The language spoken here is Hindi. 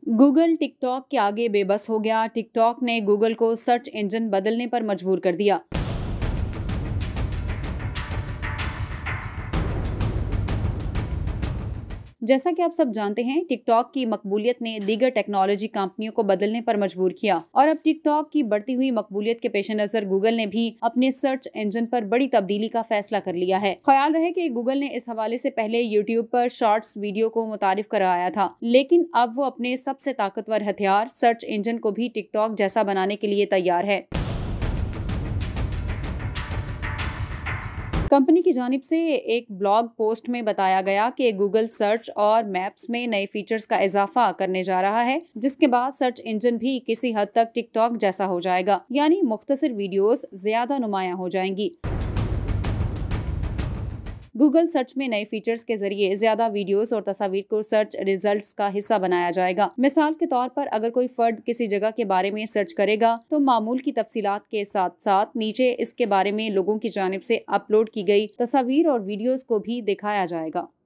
गूगल टिकटॉक के आगे बेबस हो गया। टिकटॉक ने गूगल को सर्च इंजन बदलने पर मजबूर कर दिया। जैसा कि आप सब जानते हैं, टिकटॉक की मकबूलियत ने दीगर टेक्नोलॉजी कंपनियों को बदलने पर मजबूर किया और अब टिकटॉक की बढ़ती हुई मकबूलियत के पेश नजर गूगल ने भी अपने सर्च इंजन पर बड़ी तब्दीली का फैसला कर लिया है। ख्याल रहे कि गूगल ने इस हवाले से पहले यूट्यूब पर शॉर्ट्स वीडियो को मुतारिफ कराया था, लेकिन अब वो अपने सबसे ताकतवर हथियार सर्च इंजन को भी टिकटॉक जैसा बनाने के लिए तैयार है। कंपनी की जानिब से एक ब्लॉग पोस्ट में बताया गया कि गूगल सर्च और मैप्स में नए फीचर्स का इजाफा करने जा रहा है, जिसके बाद सर्च इंजन भी किसी हद तक टिकटॉक जैसा हो जाएगा, यानी मुख्तसर वीडियोस ज्यादा नुमायां हो जाएंगी। गूगल सर्च में नए फीचर्स के जरिए ज्यादा वीडियोस और तस्वीर को सर्च रिजल्ट्स का हिस्सा बनाया जाएगा। मिसाल के तौर पर अगर कोई फर्द किसी जगह के बारे में सर्च करेगा तो मामूल की तफसीलात के साथ साथ नीचे इसके बारे में लोगों की जानिब से अपलोड की गई तस्वीर और वीडियोस को भी दिखाया जाएगा।